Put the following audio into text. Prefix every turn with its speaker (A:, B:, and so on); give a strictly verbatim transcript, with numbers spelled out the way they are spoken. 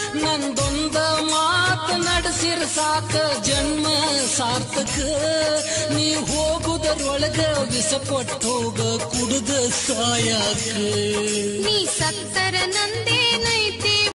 A: ನಂದೊಂದ ಮಾತು ನಡೆಸಿರ ಸಾಕ ಜನ್ಮ ಸಾರ್ಥಕ ನೀ ಹೋಗುದರೊಳಗ ವಿಷ ಕೊಟ್ಟೋಗ ಕುಡಿದ ಸಾಯಾಕ
B: ನೀ ಸತ್ತರ ನಂದೇನ